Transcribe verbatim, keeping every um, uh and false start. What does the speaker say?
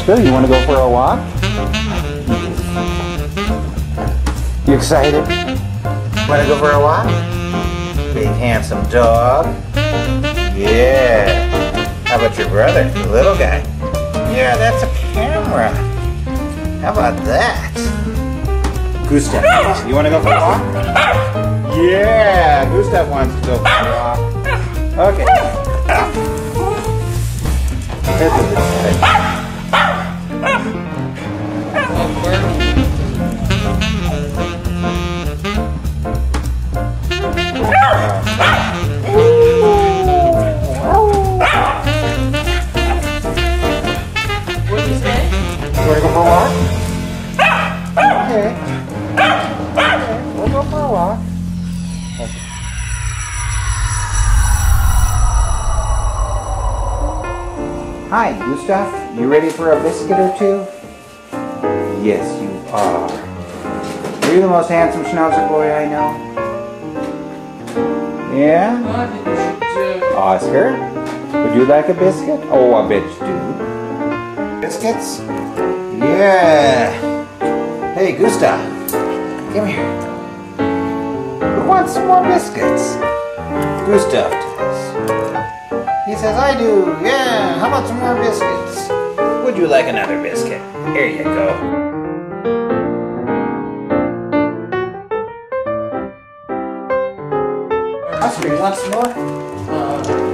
Oscar, you want to go for a walk? You excited? Want to go for a walk? Big handsome dog. Yeah. How about your brother, the little guy? Yeah, that's a camera. How about that? Gustav, you want to go for a walk? Yeah, Gustav wants to go for a walk. Okay. Here's the good side. What'd you say? You want to go for a walk? Okay. Okay, we'll go for a walk. Okay. Hi, Gustav. You ready for a biscuit or two? Yes, you are. You're the most handsome schnauzer boy I know. Yeah? I think you should, uh, Oscar, would you like a biscuit? Oh, I bet you do. Biscuits? Yeah. Hey, Gustav, come here. Who wants some more biscuits? Gustav does. He says, I do. Yeah, how about some more biscuits? Would you like another biscuit? Here you go. Oscar, you want some more? uh,